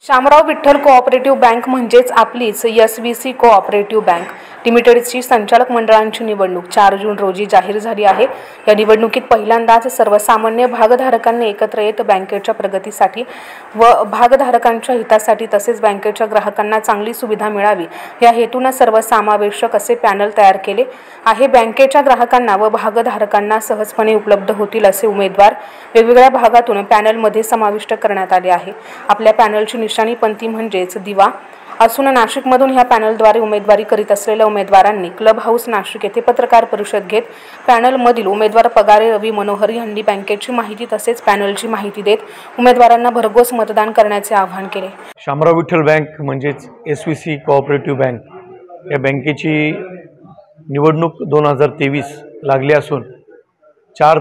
Shamrao Vitthal cooperative bank म्हणजेच आपलीच SVC cooperative bank लिमिटेडची संचालक मंडळांची निवडणूक 4 जून रोजी जाहीर झाली आहे। या निवडणुकीत पहिल्यांदाच सर्वसामान्य भागधारकांनी एकत्र येत बँकेच्या प्रगतीसाठी व भागधारकांच्या हितासाठी तसेच बँकेच्या ग्राहकांना चांगली सुविधा मिळावी या हेतूने सर्वसमावेशक असे पॅनल तयार केले आहे। बँकेच्या ग्राहकांना व भागधारकांना सहजपणे उपलब्ध होतील असे उमेदवार वेगवेगळ्या भागातून पॅनलमध्ये समाविष्ट करण्यात आले आहे। आपल्या पॅनलची निशाणी पंथी म्हणजेच दिवा असून नाशिकमधून ह्या पॅनलद्वारे उमेदवारी करीत असलेल्या उमेदवारांनी क्लब हाऊस नाशिक येथे पत्रकार परिषद घेत पॅनलमधील उमेदवार पगारे रवी मनोहर यांनी बँकेची माहिती तसेच पॅनलची माहिती देत उमेदवारांना भरघोस मतदान करण्याचे आवाहन केले। शामराव विठ्ठल बँक म्हणजेच एसव्हीसी कोऑपरेटिव्ह बँक या बँकेची निवडणूक 2023 लागली असून 4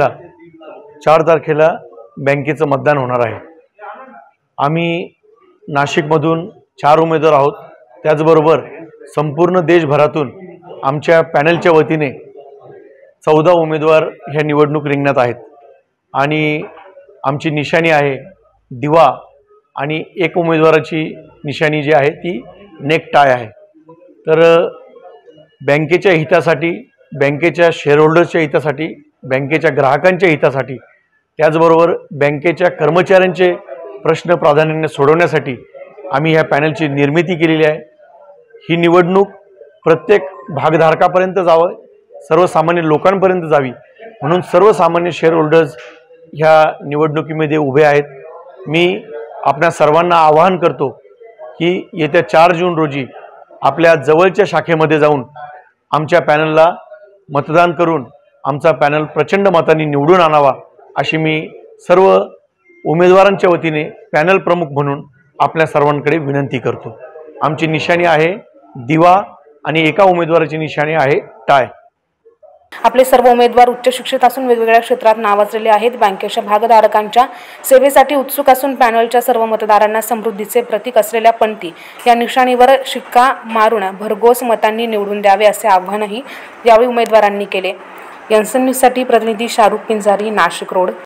तारखेला बँकेचं मतदान होणार आहे। आम्ही नाशिकमधून 4 उमेदवार आहोत। त्याचबरोबर संपूर्ण देशभरातून आमच्या पॅनलच्या वतीने 14 उमेदवार ह्या निवडणूक रिंगणात आहेत आणि आमची निशाणी आहे दिवा आणि एक उमेदवाराची निशाणी जी आहे ती नेक टाय आहे। तर बँकेच्या हितासाठी, बँकेच्या शेअरहोल्डर्सच्या हितासाठी, बँकेच्या ग्राहकांच्या हितासाठी, त्याचबरोबर बँकेच्या कर्मचाऱ्यांचे प्रश्न प्राधान्याने सोडवण्यासाठी आम्ही ह्या पॅनलची निर्मिती केलेली आहे। ही निवडणूक प्रत्येक भागधारकापर्यंत जावं, सर्वसामान्य लोकांपर्यंत जावी म्हणून सर्वसामान्य शेअरहोल्डर्स ह्या निवडणुकीमध्ये उभे आहेत। मी आपल्या सर्वांना आवाहन करतो की येत्या 4 जून रोजी आपल्या जवळच्या शाखेमध्ये जाऊन आमच्या पॅनलला मतदान करून आमचा पॅनल प्रचंड मतांनी निवडून आणावा अशी मी सर्व उमेदवारांच्या वतीने पॅनल प्रमुख म्हणून आपल्या सर्वांकडे विनंती करतो। आमची निशाणी आहे दिवा आणि एका उमेदवाराची निशाणी आहे टाय। आपले सर्व उमेदवार उच्च शिक्षित असून वेगवेगळ्या क्षेत्रात नावाजलेले आहेत। बँकेच्या भागधारकांच्या सेवेसाठी उत्सुक असून पॅनलच्या सर्व मतदारांना समृद्धीचे प्रतीक असलेल्या पंथी या निशाणीवर शिक्का मारून भरघोस मतांनी निवडून द्यावे असे आवाहनही यावेळी उमेदवारांनी केले। न्यूजसाठी प्रतिनिधी शाहरुख पिंजारी, नाशिक रोड।